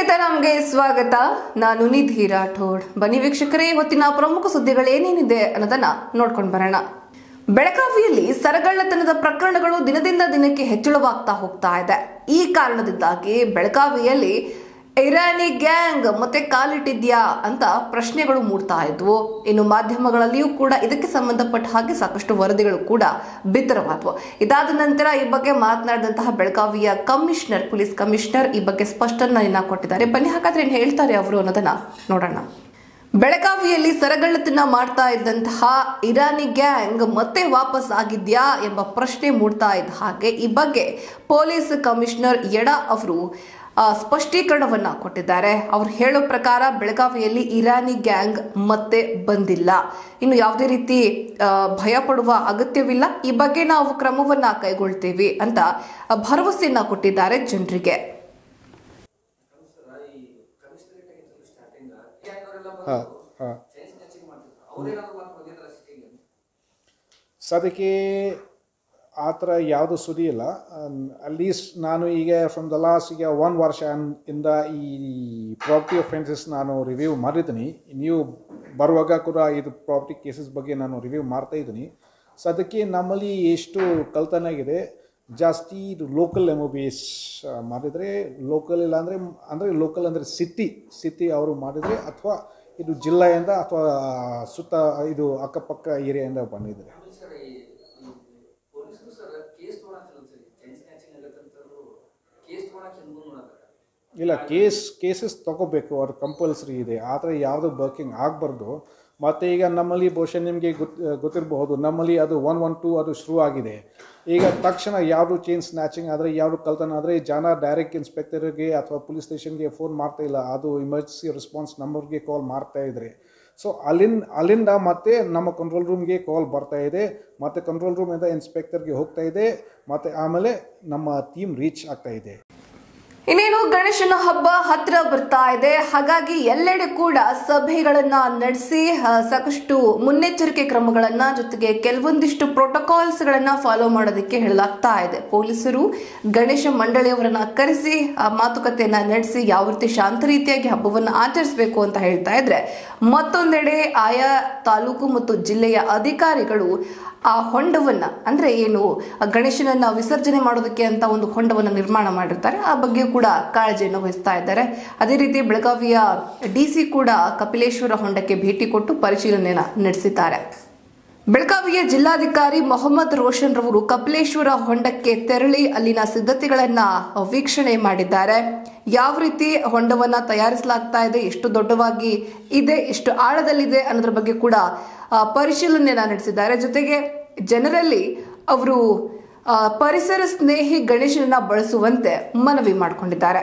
ನಮಗೆ ಸ್ವಾಗತ. ನಾನು ನಿಧಿ ರಾಠೋಡ್. ಬನ್ನಿ ವೀಕ್ಷಕರೇ, ಇವತ್ತಿನ ಪ್ರಮುಖ ಸುದ್ದಿಗಳೇನೇನಿದೆ ಅನ್ನೋದನ್ನ ನೋಡ್ಕೊಂಡು ಬರೋಣ. ಬೆಳಗಾವಿಯಲ್ಲಿ ಸರಗಳ್ಳತನದ ಪ್ರಕರಣಗಳು ದಿನದಿಂದ ದಿನಕ್ಕೆ ಹೆಚ್ಚಳವಾಗ್ತಾ ಹೋಗ್ತಾ ಇದೆ. ಈ ಕಾರಣದಿಂದಾಗಿ ಬೆಳಗಾವಿಯಲ್ಲಿ ಇರಾನಿ ಗ್ಯಾಂಗ್ ಮತ್ತೆ ಕಾಲಿಟ್ಟಿದ್ಯಾ ಅಂತ ಪ್ರಶ್ನೆಗಳು ಮೂಡ್ತಾ ಇದ್ವು. ಇನ್ನು ಮಾಧ್ಯಮಗಳಲ್ಲಿಯೂ ಕೂಡ ಇದಕ್ಕೆ ಸಂಬಂಧಪಟ್ಟ ಹಾಗೆ ಸಾಕಷ್ಟು ವರದಿಗಳು ಕೂಡ ಬಿತ್ತರವಾದವು. ಇದಾದ ನಂತರ ಈ ಬಗ್ಗೆ ಮಾತನಾಡಿದಂತಹ ಬೆಳಗಾವಿಯ ಪೊಲೀಸ್ ಕಮಿಷನರ್ ಈ ಬಗ್ಗೆ ಸ್ಪಷ್ಟನೆಯನ್ನ ಕೊಟ್ಟಿದ್ದಾರೆ. ಬನ್ನಿ ಹಾಗಾದ್ರೆ ಏನ್ ಹೇಳ್ತಾರೆ ಅವರು ಅನ್ನೋದನ್ನ ನೋಡೋಣ. ಬೆಳಗಾವಿಯಲ್ಲಿ ಸರಗಳ್ಳತನ ಮಾಡ್ತಾ ಇದ್ದಂತಹ ಇರಾನಿ ಗ್ಯಾಂಗ್ ಮತ್ತೆ ವಾಪಸ್ ಆಗಿದ್ಯಾ ಎಂಬ ಪ್ರಶ್ನೆ ಮೂಡ್ತಾ ಇದ್ದ ಹಾಗೆ ಈ ಬಗ್ಗೆ ಪೊಲೀಸ್ ಕಮಿಷನರ್ ಯಡಾ ಅವರು ಸ್ಪಷ್ಟೀಕರಣವನ್ನ ಕೊಟ್ಟಿದ್ದಾರೆ. ಅವರು ಹೇಳೋ ಪ್ರಕಾರ ಬೆಳಗಾವಿಯಲ್ಲಿ ಇರಾನಿ ಗ್ಯಾಂಗ್ ಮತ್ತೆ ಬಂದಿಲ್ಲ. ಇನ್ನು ಯಾವುದೇ ರೀತಿ ಭಯ ಪಡುವ ಅಗತ್ಯವಿಲ್ಲ. ಈ ಬಗ್ಗೆ ನಾವು ಕ್ರಮವನ್ನ ಕೈಗೊಳ್ತೀವಿ ಅಂತ ಭರವಸೆಯನ್ನ ಕೊಟ್ಟಿದ್ದಾರೆ ಜನರಿಗೆ. ಸದ್ಯಕ್ಕೆ ಆ ಥರ ಯಾವುದು ಸುದ್ದಿ ಇಲ್ಲ. ಅಟ್ಲೀಸ್ಟ್ ನಾನು ಈಗ ಫ್ರಮ್ ದ ಲಾಸ್ಟ್ ಈಗ 1 ವರ್ಷ ಇಂದ ಈ ಪ್ರಾಪರ್ಟಿ ಅಫೆನ್ಸಸ್ ನಾನು ರಿವ್ಯೂ ಮಾಡಿದ್ದೀನಿ. ನೀವು ಬರುವಾಗ ಕೂಡ ಇದು ಪ್ರಾಪರ್ಟಿ ಕೇಸಸ್ ಬಗ್ಗೆ ನಾನು ರಿವ್ಯೂ ಮಾಡ್ತಾ ಇದ್ದೀನಿ. ಸದ್ಯಕ್ಕೆ ನಮ್ಮಲ್ಲಿ ಎಷ್ಟು ಕಳ್ತನ ಆಗಿದೆ, ಜಾಸ್ತಿ ಇದು ಲೋಕಲ್ MOBs ಮಾಡಿದರೆ, ಲೋಕಲ್ ಇಲ್ಲ ಅಂದರೆ ಲೋಕಲ್ ಅಂದರೆ ಸಿಟಿ ಅವರು ಮಾಡಿದರೆ, ಅಥವಾ ಇದು ಜಿಲ್ಲೆಯಿಂದ ಅಥವಾ ಸುತ್ತ ಇದು ಅಕ್ಕಪಕ್ಕ ಏರಿಯಾದಿಂದ ಬಂದಿದ್ದಾರೆ. ಇಲ್ಲ, ಕೇಸಸ್ ತಗೋಬೇಕು, ಅದು ಕಂಪಲ್ಸರಿ ಇದೆ. ಆದರೆ ಯಾವುದು ವರ್ಕಿಂಗ್ ಆಗಬಾರ್ದು. ಮತ್ತು ಈಗ ನಮ್ಮಲ್ಲಿ ಬಹುಶಃ ನಿಮಗೆ ಗೊತ್ತಿರಬಹುದು, ನಮ್ಮಲ್ಲಿ ಅದು 112 ಅದು ಶುರು ಆಗಿದೆ. ಈಗ ತಕ್ಷಣ ಯಾವುದು ಚೈನ್ ಸ್ನ್ಯಾಚಿಂಗ್ ಆದರೆ, ಯಾವುದು ಕಳ್ತನ ಆದರೆ ಜನ ಡೈರೆಕ್ಟ್ ಇನ್ಸ್ಪೆಕ್ಟರ್ಗೆ ಅಥವಾ ಪೊಲೀಸ್ ಸ್ಟೇಷನ್ಗೆ ಫೋನ್ ಮಾಡ್ತಾ ಇಲ್ಲ, ಅದು ಎಮರ್ಜೆನ್ಸಿ ರೆಸ್ಪಾನ್ಸ್ ನಂಬರ್ಗೆ ಕಾಲ್ ಮಾಡ್ತಾ ಇದ್ದಾರೆ. ಸೊ ಅಲ್ಲಿಂದ ಮತ್ತೆ ನಮ್ಮ ಕಂಟ್ರೋಲ್ ರೂಮ್ಗೆ ಕಾಲ್ ಬರ್ತಾ ಇದೆ, ಮತ್ತು ಕಂಟ್ರೋಲ್ ರೂಮಿಂದ ಇನ್ಸ್ಪೆಕ್ಟರ್ಗೆ ಹೋಗ್ತಾ ಇದೆ, ಮತ್ತು ಆಮೇಲೆ ನಮ್ಮ ಟೀಮ್ ರೀಚ್ ಆಗ್ತಾ ಇದೆ. ಇನ್ನೇನು ಗಣೇಶನ ಹಬ್ಬ ಹತ್ರ ಬರ್ತಾ ಇದೆ. ಹಾಗಾಗಿ ಎಲ್ಲೆಡೆ ಕೂಡ ಸಭೆಗಳನ್ನ ನಡೆಸಿ ಸಾಕಷ್ಟು ಮುನ್ನೆಚ್ಚರಿಕೆ ಕ್ರಮಗಳನ್ನ, ಜೊತೆಗೆ ಕೆಲವೊಂದಿಷ್ಟು ಪ್ರೋಟೋಕಾಲ್ಸ್ ಗಳನ್ನ ಫಾಲೋ ಮಾಡೋದಕ್ಕೆ ಹೇಳಲಾಗ್ತಾ ಇದೆ. ಪೊಲೀಸರು ಗಣೇಶ ಮಂಡಳಿಯವರನ್ನ ಕರೆಸಿ ಮಾತುಕತೆಯನ್ನ ನಡೆಸಿ ಯಾವ ರೀತಿ ಶಾಂತ ರೀತಿಯಾಗಿ ಹಬ್ಬವನ್ನ ಆಚರಿಸಬೇಕು ಅಂತ ಹೇಳ್ತಾ ಇದ್ರೆ, ಮತ್ತೊಂದೆಡೆ ಆಯಾ ತಾಲೂಕು ಮತ್ತು ಜಿಲ್ಲೆಯ ಅಧಿಕಾರಿಗಳು ಆ ಹೊಂಡವನ್ನ, ಅಂದ್ರೆ ಏನು ಗಣೇಶನನ್ನ ವಿಸರ್ಜನೆ ಮಾಡೋದಕ್ಕೆ ಅಂತ ಒಂದು ಹೊಂಡವನ್ನ ನಿರ್ಮಾಣ ಮಾಡಿರ್ತಾರೆ, ಆ ಬಗ್ಗೆ ಕೂಡ ಕಾಳಜಿಯನ್ನು ವಹಿಸ್ತಾ ಇದ್ದಾರೆ. ಅದೇ ರೀತಿ ಬೆಳಗಾವಿಯ DC ಕೂಡ ಕಪಿಲೇಶ್ವರ ಹೊಂಡಕ್ಕೆ ಭೇಟಿ ಕೊಟ್ಟು ಪರಿಶೀಲನೆಯನ್ನ ನಡೆಸಿದ್ದಾರೆ. ಬೆಳಗಾವಿಯ ಜಿಲ್ಲಾಧಿಕಾರಿ ಮೊಹಮ್ಮದ್ ರೋಷನ್ ರವರು ಕಪಿಲೇಶ್ವರ ಹೊಂಡಕ್ಕೆ ತೆರಳಿ ಅಲ್ಲಿನ ಸಿದ್ಧತೆಗಳನ್ನ ವೀಕ್ಷಣೆ ಮಾಡಿದ್ದಾರೆ. ಯಾವ ರೀತಿ ಹೊಂಡವನ್ನ ತಯಾರಿಸಲಾಗ್ತಾ ಇದೆ, ಎಷ್ಟು ದೊಡ್ಡವಾಗಿ ಇದೆ, ಎಷ್ಟು ಆಳದಲ್ಲಿದೆ ಅನ್ನೋದ್ರ ಬಗ್ಗೆ ಕೂಡ ಪರಿಶೀಲನೆಯನ್ನ ನಡೆಸಿದ್ದಾರೆ. ಜೊತೆಗೆ ಜನರಲ್ಲಿ ಅವರು ಪರಿಸರ ಸ್ನೇಹಿ ಗಣೇಶನನ್ನ ಬಳಸುವಂತೆ ಮನವಿ ಮಾಡಿಕೊಂಡಿದ್ದಾರೆ.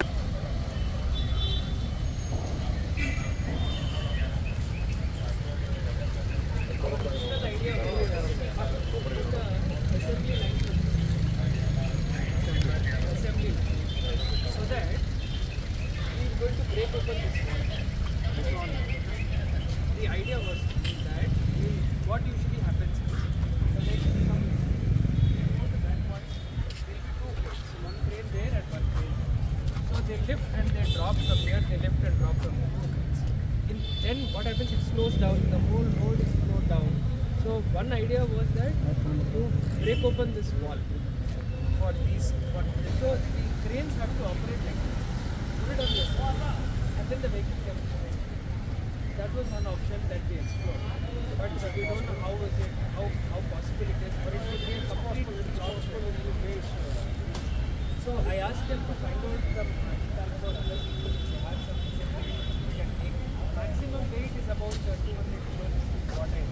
What usually happens is one crane there and one crane. So they lift and they drop from here, they lift and drop from here. Then what happens, it slows down, the whole road is slowed down. So one idea was that to break open this wall for these. So the cranes have to operate like this. Put it on this and then the vehicle can come in. That was one option that we explored. But we don't know how possible it is for it to be a complete launch. So I asked them to find out from Talbot whether they have some facility we can take. Maximum weight is about 200 kilos. What I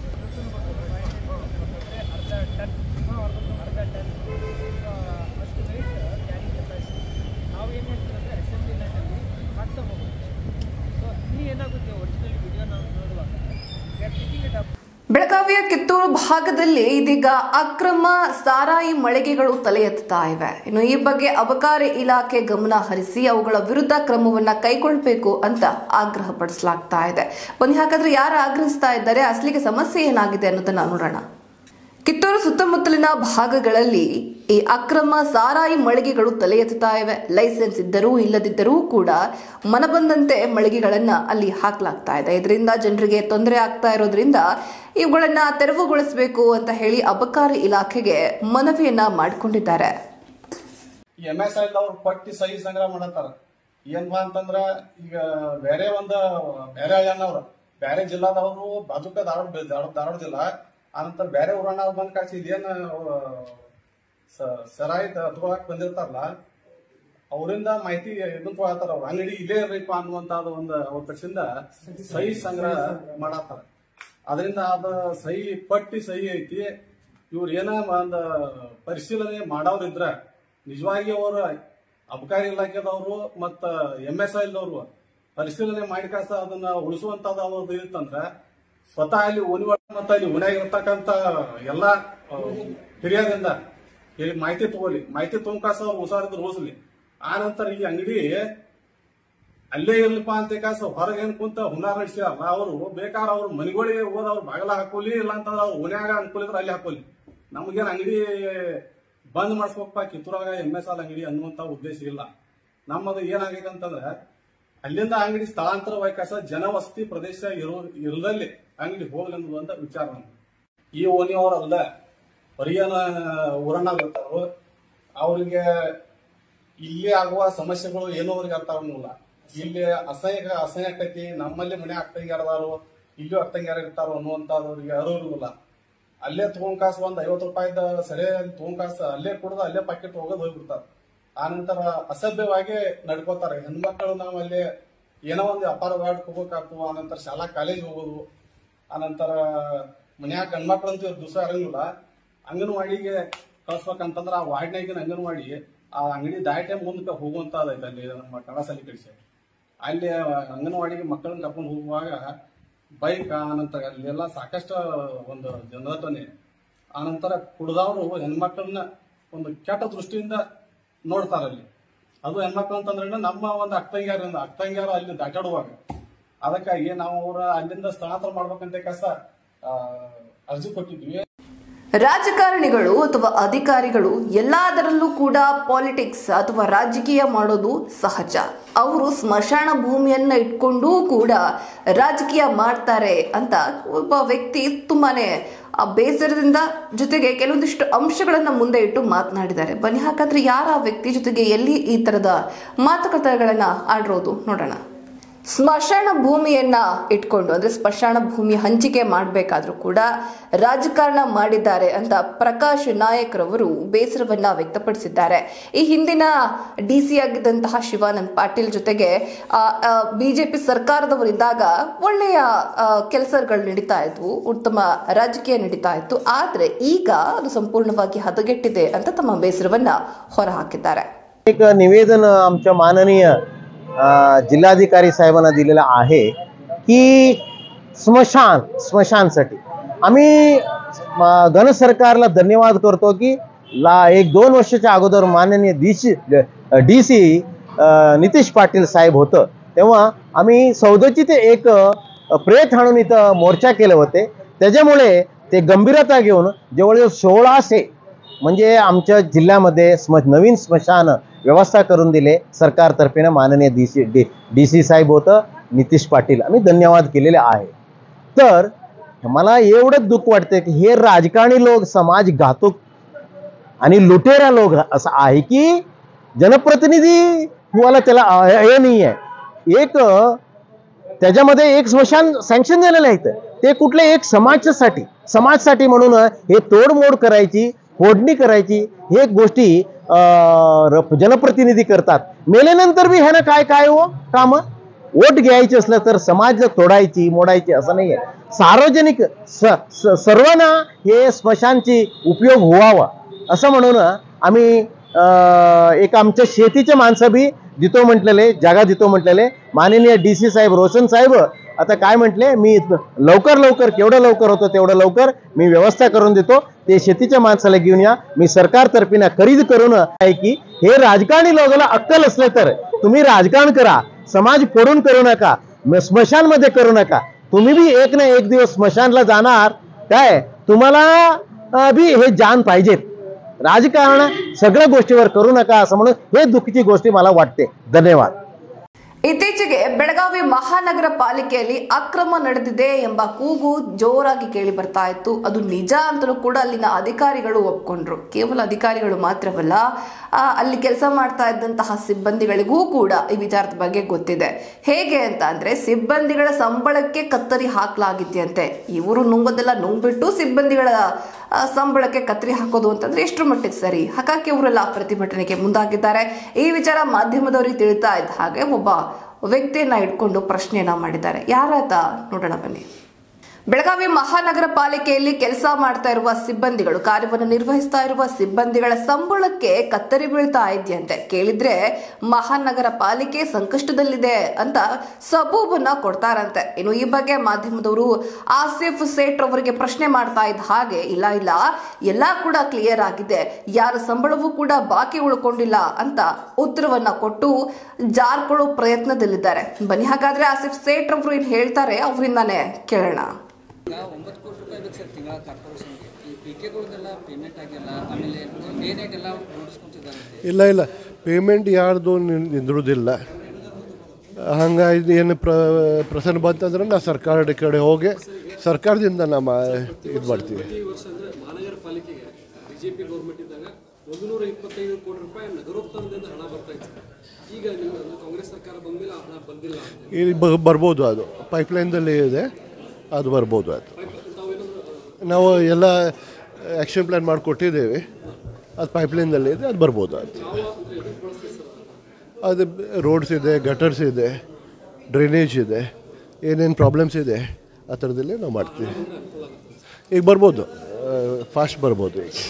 ಅರ್ಧ ton ಅಷ್ಟು weight carry capacity. ನಾವು ಏನು ಹೇಳ್ತೀವಂದರೆ assembly ಲೈನಲ್ಲಿ ಹಾಕ್ತಾ ಹೋಗ್ತೀವಿ. So ಇಲ್ಲಿ ಏನಾಗುತ್ತೆ, original video ನಾವು ನೋಡುವಾಗ we are picking it up. ಬೆಳಗಾವಿಯ ಕಿತ್ತೂರು ಭಾಗದಲ್ಲಿ ಇದೀಗ ಅಕ್ರಮ ಸಾರಾಯಿ ಮಳಿಗೆಗಳು ತಲೆ ಎತ್ತುತ್ತಾ ಇವೆ. ಇನ್ನು ಈ ಬಗ್ಗೆ ಅಬಕಾರಿ ಇಲಾಖೆ ಗಮನ ಹರಿಸಿ ಅವುಗಳ ವಿರುದ್ಧ ಕ್ರಮವನ್ನ ಕೈಗೊಳ್ಳಬೇಕು ಅಂತ ಆಗ್ರಹ ಪಡಿಸಲಾಗ್ತಾ ಇದೆ. ಬನ್ನಿ ಹಾಗಾದ್ರೆ ಯಾರು ಆಗ್ರಹಿಸ್ತಾ ಇದ್ದಾರೆ, ಅಸಲಿಗೆ ಸಮಸ್ಯೆ ಏನಾಗಿದೆ ಅನ್ನೋದನ್ನ ನೋಡೋಣ. ಕಿತ್ತೂರು ಸುತ್ತಮುತ್ತಲಿನ ಭಾಗಗಳಲ್ಲಿ ಈ ಅಕ್ರಮ ಸಾರಾಯಿ ಮಳಿಗೆಗಳು ತಲೆ ಎತ್ತುತ್ತಾ ಇವೆ. ಲೈಸೆನ್ಸ್ ಇದ್ದರೂ ಇಲ್ಲದಿದ್ದರೂ ಕೂಡ ಮನಬಂದಂತೆ ಮಳಿಗೆಗಳನ್ನ ಅಲ್ಲಿ ಹಾಕಲಾಗ್ತಾ ಇದೆ. ಇದರಿಂದ ಜನರಿಗೆ ತೊಂದರೆ ಆಗ್ತಾ ಇರೋದ್ರಿಂದ ಇವುಗಳನ್ನ ತೆರವುಗೊಳಿಸಬೇಕು ಅಂತ ಹೇಳಿ ಅಬಕಾರಿ ಇಲಾಖೆಗೆ ಮನವಿಯನ್ನ ಮಾಡಿಕೊಂಡಿದ್ದಾರೆ. MSI ಅವ್ರು ಪಟ್ಟಿ ಸಹಿ ಸಂಗ್ರಹ ಮಾಡತ್ತಾರ. ಏನಪ್ಪಾ ಅಂತಂದ್ರ ಈಗ ಬೇರೆ ಜನವ್ರು ಬೇರೆ ಜಿಲ್ಲಾದವರು ಬಾಜುಕ ಧಾರವಾಡ ಜಿಲ್ಲಾ ಆನಂತರ ಬೇರೆ ಊರಣ್ಣ ಬಂದ್ ಕಾಸಿ ಇದೇನ್ ಸರಾಯಿ ತಗೊಳಕ್ ಬಂದಿರ್ತಾರಲ್ಲ ಅವರಿಂದ ಮಾಹಿತಿ ಇದನ್ನ ತೊಗೊಳತ್ತಾರ. ಅವ್ರ ಅಂಗಡಿ ಇಲ್ಲೇ ಇರ್ರಿಪ್ಪ ಅನ್ನುವಂತದ್ದು ಅವ್ರ ಕಡೆಯಿಂದ ಸಹಿ ಸಂಗ್ರಹ ಮಾಡತ್ತಾರ. ಅದರಿಂದ ಅದ ಸಹಿ ಪಟ್ಟಿ ಸಹಿ ಐತಿ. ಇವ್ರ ಏನ ಒಂದ್ ಪರಿಶೀಲನೆ ಮಾಡೋರಿದ್ರ ನಿಜವಾಗಿ ಅವರು ಅಬಕಾರಿ ಇಲಾಖೆದವರು ಮತ್ತ MSI ದವರು ಪರಿಶೀಲನೆ ಮಾಡಿ ಕಾಸ ಅದನ್ನ ಉಳಿಸುವಂತದ್ದು ಅವ್ರದ್ದು ಇತ್ತಂದ್ರ ಸ್ವತಃ ಅಲ್ಲಿ ಓಣಿವಾಡ ಮತ್ತ ಅಲ್ಲಿ ಓಣ್ಯಾಗಿರ್ತಕ್ಕಂತ ಎಲ್ಲಾ ಹಿರಿಯರಿಂದ ಇಲ್ಲಿ ಮಾಹಿತಿ ತಗೋಲಿ, ಮಾಹಿತಿ ತಗೊಂಡ್ಕಾಸ ಅವ್ರು ಹುಷಾರಿದ್ರು ಉಳಿಸ್ಲಿ. ಆ ನಂತರ ಈ ಅಂಗಡಿ ಅಲ್ಲೇ ಇರ್ಲಿಪ್ಪ ಅಂತ ಕಾಸ ಹೊರಗೇನ್ ಕುಂತ ಹುನಾರ ನಡೆಸಿದಾರಲ್ಲ ಅವರು ಬೇಕಾದ್ರೆ ಅವ್ರ ಮನೆಗಳಿಗೆ ಹೋದ ಅವ್ರ ಬಾಗಲ ಹಾಕೋಲಿ, ಇಲ್ಲ ಅಂತಂದ್ರೆ ಅವ್ರ ಓಣ್ಯಾಗ ಅನ್ಕೊಲಿದ್ರೆ ಅಲ್ಲಿ ಹಾಕೋಲಿ. ನಮ್ಗೇನ್ ಅಂಗಡಿ ಬಂದ್ ಮಾಡಿಸ್ಬೇಕಪ್ಪ ಕಿತ್ತೂರಾಗ MSI ಅಂಗಡಿ ಅನ್ನುವಂತ ಉದ್ದೇಶ ಇಲ್ಲ. ನಮ್ಮದು ಏನಾಗೈತೆ ಅಂತಂದ್ರೆ ಅಲ್ಲಿಂದ ಅಂಗಡಿ ಸ್ಥಳಾಂತರವಾಯ್ಕಾಸ ಜನವಸತಿ ಪ್ರದೇಶ ಇರದಲ್ಲಿ ಅಂಗಡಿ ಹೋಗ್ಲಿ ಅನ್ನುವಂತ ವಿಚಾರ. ಈ ಓಣಿಯವರಲ್ಲ ಹೊರಗಿನ ಊರನ್ನ ಇರ್ತಾರೋ ಅವ್ರಿಗೆ ಇಲ್ಲಿ ಆಗುವ ಸಮಸ್ಯೆಗಳು ಏನೋ ಅವ್ರಿಗೆ ಅರ್ಥ ಆಗಂಗಿಲ್ಲ. ಇಲ್ಲಿ ಅಸಹ್ಯ ಆಕೈತಿ, ನಮ್ಮಲ್ಲಿ ಮನೆ ಅಕ್ಕಂಗ್ಯಾರದಾರು ಇಲ್ಲೂ ಅಕ್ಕಂಗ್ಯಾರ ಇರ್ತಾರೋ ಅನ್ನುವಂತವ್ರಿಗೆ ಅರಿವಿಲ್ಲ. ಅಲ್ಲೇ ತಗೊಂಡ್ಕಾಸ ಒಂದ್ 50 ರೂಪಾಯಿದ ಸರಿ ತಗೊಂಡ್ಕಾಸ ಅಲ್ಲೇ ಕುಡ್ದು ಅಲ್ಲೇ ಪಾಕೆಟ್ ಹೋಗೋದು ಹೋಗ್ಬಿಡ್ತಾರ. ಆ ನಂತರ ಅಸಭ್ಯವಾಗಿ ನಡ್ಕೋತಾರ. ಹೆಣ್ಮಕ್ಳು ನಾವು ಅಲ್ಲಿ ಏನೋ ಒಂದು ವ್ಯಾಪಾರ ಹೋಗ್ಬೇಕಾಗ್ತು, ಆನಂತರ ಶಾಲಾ ಕಾಲೇಜ್ ಹೋಗೋದು, ಆನಂತರ ಮನ್ಯಾಗ ಗಂಡ್ಮಕ್ಳಂತೂ ದಿವಸ ಇರಂಗಿಲ್ಲ. ಅಂಗನವಾಡಿಗೆ ಕಳ್ಸ್ಬೇಕಂತಂದ್ರ ಆ ವಾರ್ಡ್ನಾಗಿನ ಅಂಗನವಾಡಿ ಆ ಅಂಗಡಿ ದಾಟೆ ಮುಂದಕ್ಕೆ ಹೋಗುವಂತದೈತೆ. ಅಲ್ಲಿ ನಮ್ಮ ಕಳಸಲ್ಲಿ ಕಳಿಸಿ ಅಲ್ಲಿ ಅಂಗನವಾಡಿಗೆ ಮಕ್ಕಳನ್ನ ಕರ್ಕೊಂಡು ಹೋಗುವಾಗ ಬೈಕ್, ಆನಂತರ ಅಲ್ಲೆಲ್ಲ ಸಾಕಷ್ಟು ಒಂದು ಜನದಟ್ಟಣೆ. ಆನಂತರ ಕುಡ್ದವ್ರು ಹೆಣ್ಮಕ್ಳನ್ನ ಒಂದು ಕೆಟ್ಟ ದೃಷ್ಟಿಯಿಂದ ನೋಡ್ತಾರ ಅಲ್ಲಿ. ಅದು ಹೆಣ್ಮಕ್ಳು ಅಂತಂದ್ರೆ ನಮ್ಮ ಒಂದು ಅಕ್ಕಂಗ್ಯಾರು ಅಲ್ಲಿ ದಾಟಾಡುವಾಗ ಅದಕ್ಕಾಗಿ ನಾವು ಅವರ ಅಲ್ಲಿಂದ ಸ್ಥಳಾಂತರ ಮಾಡ್ಬೇಕಂತ ಕೆಲಸ ಅರ್ಜಿ ಕೊಟ್ಟಿದ್ವಿ. ರಾಜಕಾರಣಿಗಳು ಅಥವಾ ಅಧಿಕಾರಿಗಳು ಎಲ್ಲದರಲ್ಲೂ ಕೂಡ ಪಾಲಿಟಿಕ್ಸ್ ಅಥವಾ ರಾಜಕೀಯ ಮಾಡೋದು ಸಹಜ. ಅವರು ಸ್ಮಶಾನ ಭೂಮಿಯನ್ನ ಇಟ್ಕೊಂಡು ಕೂಡ ರಾಜಕೀಯ ಮಾಡ್ತಾರೆ ಅಂತ ಒಬ್ಬ ವ್ಯಕ್ತಿ ತುಂಬಾನೇ ಬೇಸರದಿಂದ ಜೊತೆಗೆ ಕೆಲವೊಂದಿಷ್ಟು ಅಂಶಗಳನ್ನ ಮುಂದೆ ಇಟ್ಟು ಮಾತನಾಡಿದ್ದಾರೆ. ಬನ್ನಿ ಹಾಗಾದ್ರೆ ಯಾರ ವ್ಯಕ್ತಿ ಜೊತೆಗೆ ಎಲ್ಲಿ ಈ ತರದ ಮಾತುಕತೆಗಳನ್ನ ಆಡಿರೋದು ನೋಡೋಣ. ಸ್ಮಶಾನ ಭೂಮಿಯನ್ನ ಇಟ್ಕೊಂಡು ಅಂದ್ರೆ ಸ್ಮಶಾನ ಭೂಮಿ ಹಂಚಿಕೆ ಮಾಡಬೇಕಾದ್ರೂ ಕೂಡ ರಾಜಕಾರಣ ಮಾಡಿದ್ದಾರೆ ಅಂತ ಪ್ರಕಾಶ್ ನಾಯಕ್ ರವರು ಬೇಸರವನ್ನ ವ್ಯಕ್ತಪಡಿಸಿದ್ದಾರೆ. ಈ ಹಿಂದಿನ DC ಆಗಿದ್ದಂತಹ ಶಿವಾನಂದ್ ಪಾಟೀಲ್ ಜೊತೆಗೆ ಬಿಜೆಪಿ ಸರ್ಕಾರದವರಿದ್ದಾಗ ಒಳ್ಳೆಯ ಕೆಲಸಗಳು ನಡೀತಾ ಇದ್ವು, ಉತ್ತಮ ರಾಜಕೀಯ ನಡೀತಾ ಇತ್ತು. ಆದ್ರೆ ಈಗ ಅದು ಸಂಪೂರ್ಣವಾಗಿ ಹದಗೆಟ್ಟಿದೆ ಅಂತ ತಮ್ಮ ಬೇಸರವನ್ನ ಹೊರಹಾಕಿದ್ದಾರೆ. निवेदन आमच्या माननीय जिल्हाधिकारी साहेबांना दिलेला आहे की स्मशानसाठी आम्ही गण सरकारला धन्यवाद करतो की 1-2 वर्षाच्या अगोदर माननीय DC नितीश पाटील साहेब होतं तेव्हा आम्ही सौदोची ते एक प्रेत हाणून इथं मोर्चा केले होते. त्याच्यामुळे ते गंभीरता घेऊन जवळजवळ 1600 म्हणजे आमच्या जिल्ह्यामध्ये नवीन स्मशान व्यवस्था करून दिले सरकारतर्फे. माननीय DC साहेब होतं नितीश पाटील आम्ही धन्यवाद केलेले आहे. तर मला एवढंच दुःख वाटतं की हे राजकारणी लोक समाज घातक आणि लुटेरा लोक असं आहे की जनप्रतिनिधी मला त्याला हे नाही आहे. एक त्याच्यामध्ये एक स्मशान सँक्शन झालेलं आहे ते कुठले एक समाजसाठी म्हणून हे तोडमोड करायची, फोडणी करायची हे गोष्टी जनप्रतिनिधी करतात. मेल्यानंतर बी ह्यानं काय हो काम वोट घ्यायचे असलं तर समाज तोडायची मोडायची असं नाही आहे. सार्वजनिक सर्वांना हे स्मशानची उपयोग व्हावा असं म्हणून आम्ही एक आमच्या शेतीचे माणसं बी देतो म्हटलेले, जागा देतो म्हटलेले. माननीय DC साहेब रोशन साहेब आता काय म्हटले, मी लवकर केवढं लवकर होतं तेवढं लवकर मी व्यवस्था करून देतो. ते शेतीच्या माणसाला घेऊन या. मी सरकारतर्फे खरेदी करून आहे की हे राजकारणी लोकांना अक्कल असले तर तुम्ही राजकारण करा, समाज फोडून करू नका, स्मशान मध्ये करू नका. तुम्ही बी एक ना एक दिवस स्मशानला जाणार, काय तुम्हाला बी हे जान पाहिजेत. राजकारण सगळ्या गोष्टीवर करू नका असं म्हणून हे दुःखीची गोष्टी मला वाटते. धन्यवाद. ಇತ್ತೀಚೆಗೆ ಬೆಳಗಾವಿ ಮಹಾನಗರ ಪಾಲಿಕೆಯಲ್ಲಿ ಅಕ್ರಮ ನಡೆದಿದೆ ಎಂಬ ಕೂಗು ಜೋರಾಗಿ ಕೇಳಿ ಬರ್ತಾ ಇತ್ತು. ಅದು ನಿಜ ಅಂತಲೂ ಕೂಡ ಅಲ್ಲಿನ ಅಧಿಕಾರಿಗಳು ಒಪ್ಕೊಂಡ್ರು. ಕೇವಲ ಅಧಿಕಾರಿಗಳು ಮಾತ್ರವಲ್ಲ, ಅಲ್ಲಿ ಕೆಲಸ ಮಾಡ್ತಾ ಇದ್ದಂತಹ ಸಿಬ್ಬಂದಿಗಳಿಗೂ ಕೂಡ ಈ ವಿಚಾರದ ಬಗ್ಗೆ ಗೊತ್ತಿದೆ. ಹೇಗೆ ಅಂತ ಅಂದ್ರೆ, ಸಿಬ್ಬಂದಿಗಳ ಸಂಬಳಕ್ಕೆ ಕತ್ತರಿ ಹಾಕಲಾಗಿದೆಯಂತೆ. ಇವರು ನುಂಗೋದೆಲ್ಲ ನುಂಗ್ಬಿಟ್ಟು ಸಿಬ್ಬಂದಿಗಳ ಸಂಬಳಕ್ಕೆ ಕತ್ತರಿ ಹಾಕೋದು ಅಂತಂದ್ರೆ ಎಷ್ಟರ ಮಟ್ಟಿಗೆ ಸರಿ? ಹಾಗಾಗಿ ಅವರೆಲ್ಲ ಪ್ರತಿಭಟನೆಗೆ ಮುಂದಾಗಿದ್ದಾರೆ. ಈ ವಿಚಾರ ಮಾಧ್ಯಮದವರಿಗೆ ತಿಳಿತಾ ಇದ್ದ ಹಾಗೆ ಒಬ್ಬ ವ್ಯಕ್ತಿಯನ್ನ ಇಟ್ಕೊಂಡು ಪ್ರಶ್ನೆಯನ್ನ ಮಾಡಿದ್ದಾರೆ. ಯಾರಾತ ನೋಡೋಣ ಬನ್ನಿ. ಬೆಳಗಾವಿ ಮಹಾನಗರ ಪಾಲಿಕೆಯಲ್ಲಿ ಕೆಲಸ ಮಾಡ್ತಾ ಇರುವ ಸಿಬ್ಬಂದಿಗಳು, ಕಾರ್ಯವನ್ನು ನಿರ್ವಹಿಸ್ತಾ ಇರುವ ಸಿಬ್ಬಂದಿಗಳ ಸಂಬಳಕ್ಕೆ ಕತ್ತರಿ ಬೀಳ್ತಾ ಇದೆಯಂತೆ. ಕೇಳಿದ್ರೆ ಮಹಾನಗರ ಪಾಲಿಕೆ ಸಂಕಷ್ಟದಲ್ಲಿದೆ ಅಂತ ಸಬೂಬನ್ನ ಕೊಡ್ತಾರಂತೆ. ಇನ್ನು ಈ ಬಗ್ಗೆ ಮಾಧ್ಯಮದವರು ಆಸಿಫ್ ಸೇಠ್ ಅವರಿಗೆ ಪ್ರಶ್ನೆ ಮಾಡ್ತಾ ಇದ್ದ ಹಾಗೆ, ಇಲ್ಲ ಎಲ್ಲಾ ಕೂಡ ಕ್ಲಿಯರ್ ಆಗಿದೆ, ಯಾರ ಸಂಬಳವೂ ಕೂಡ ಬಾಕಿ ಉಳ್ಕೊಂಡಿಲ್ಲ ಅಂತ ಉತ್ತರವನ್ನ ಕೊಟ್ಟು ಜಾರ್ಕೊಳ್ಳೋ ಪ್ರಯತ್ನದಲ್ಲಿದ್ದಾರೆ. ಬನ್ನಿ ಹಾಗಾದ್ರೆ ಆಸಿಫ್ ಸೇಠ್ ಅವರು ಏನ್ ಹೇಳ್ತಾರೆ ಅವರಿಂದಾನೇ ಕೇಳೋಣ. 9 ಕೋಟಿ ರೂಪಾಯಿ ಬೇಕು ಸರ್ ತಿಂಗಳ ಕಾರ್ಪೊರೇಷನ್ಗೆ. ಈ ಪಿಕೆಗಳಿಗೆಲ್ಲ ಪೇಮೆಂಟ್ ಆಗಿಲ್ಲ, ಆಮೇಲೆ ಡೇ ನೈಟ್ ಎಲ್ಲ ನೋಡಿಸ್ಕೊಂತಿದ್ದಾರೆ. ಇಲ್ಲ ಪೇಮೆಂಟ್ ಯಾರ್ದು ನಿಂದಿರೋದಿಲ್ಲ. ಹಂಗಾಗಿ ಏನು ಪ್ರಸನ್ನ ಬಂತಂದ್ರೆ ನಾವು ಸರ್ಕಾರದ ಕಡೆ ಹೋಗಿ ಸರ್ಕಾರದಿಂದ ನಮ್ಮ ಇದು ಮಾಡ್ತೀವಿ. ಈ ವರ್ಷ ಅಂದರೆ ಮಹಾನಗರ ಪಾಲಿಕೆಗೆ ಬಿಜೆಪಿ ಗೌರ್ಮೆಂಟ್ ಇದ್ದಾಗ 125 ಕೋಟಿ ರೂಪಾಯಿ ನಗರೋತ್ಥಾನದಿಂದ ಹಣ ಬರ್ತಾ ಇತ್ತು. ಈಗ ಕಾಂಗ್ರೆಸ್ ಸರ್ಕಾರ ಬಂದಮೇಲೆ ಆ ಹಣ ಬಂದಿಲ್ಲ. ಇಲ್ಲಿ ಬರ್ಬೋದು, ಅದು ಪೈಪ್ಲೈನ್ದಲ್ಲಿ ಇದೆ, ಅದು ಬರ್ಬೋದು. ಅದು ನಾವು ಎಲ್ಲ ಆ್ಯಕ್ಷನ್ ಪ್ಲ್ಯಾನ್ ಮಾಡಿಕೊಟ್ಟಿದ್ದೇವೆ, ಅದು ಪೈಪ್ಲೈನ್ದಲ್ಲಿ ಇದೆ, ಅದು ಬರ್ಬೋದು. ಅದು ರೋಡ್ಸ್ ಇದೆ, ಗಟರ್ಸ್ ಇದೆ, ಡ್ರೈನೇಜ್ ಇದೆ, ಏನೇನು ಪ್ರಾಬ್ಲಮ್ಸ್ ಇದೆ ಆ ಥರದಲ್ಲಿ ನಾವು ಮಾಡ್ತೀವಿ. ಈಗ ಬರ್ಬೋದು, ಫಾಸ್ಟ್ ಬರ್ಬೋದು. ಈಗ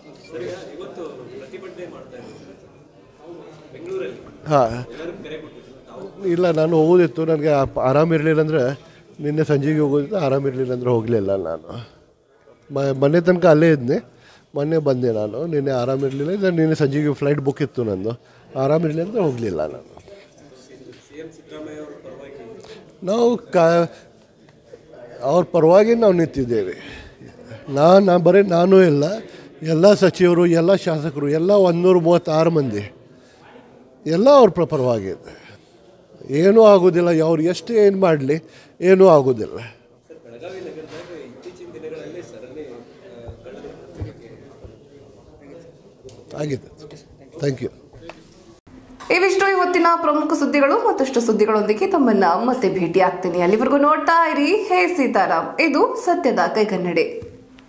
ಹಾಂ, ಇಲ್ಲ ನಾನು ಹೋಗೋದಿತ್ತು, ನನಗೆ ಆರಾಮಿರಲಿಲ್ಲ ಅಂದರೆ ನಿನ್ನೆ ಸಂಜೆಗೆ ಹೋಗೋದಿತ್ತು, ಆರಾಮಿರಲಿಲ್ಲ ಅಂದರೆ ಹೋಗಲಿಲ್ಲ. ನಾನು ಮೊನ್ನೆ ತನಕ ಅಲ್ಲೇ ಇದ್ದೆ, ಮೊನ್ನೆ ಬಂದೆ ನಾನು. ನಿನ್ನೆ ಆರಾಮಿರಲಿಲ್ಲ, ಇಲ್ಲ ನಿನ್ನೆ ಸಂಜೆಗೆ ಫ್ಲೈಟ್ ಬುಕ್ ಇತ್ತು ನಂದು, ಆರಾಮಿರಲಿಲ್ಲ ಅಂದರೆ ಹೋಗಲಿಲ್ಲ ನಾನು. ನಾವು ಅವ್ರ ಪರವಾಗಿ ನಾವು ನಿಂತಿದ್ದೇವೆ. ಬರೀ ನಾನು ಇಲ್ಲ, ಎಲ್ಲ ಸಚಿವರು, ಎಲ್ಲ ಶಾಸಕರು, ಎಲ್ಲ 136 ಮಂದಿ ಎಲ್ಲ ಅವ್ರ ಪರವಾಗಿದೆ. ಏನೂ ಆಗೋದಿಲ್ಲ, ಅವ್ರು ಎಷ್ಟು ಏನು ಮಾಡಲಿ ಏನೂ ಆಗೋದಿಲ್ಲ. ಆಗಿದೆ. Thank you. ಇವಿಷ್ಟು ಇವತ್ತಿನ ಪ್ರಮುಖ ಸುದ್ದಿಗಳು. ಮತ್ತಷ್ಟು ಸುದ್ದಿಗಳೊಂದಿಗೆ ತಮ್ಮನ್ನ ಮತ್ತೆ ಭೇಟಿ ಆಗ್ತೀನಿ. ಅಲ್ಲಿವರೆಗೂ ನೋಡ್ತಾ ಇರಿ ಹೇ ಸೀತಾರಾಮ್, ಇದು ಸತ್ಯದ ಕೈಗನ್ನಡಿ.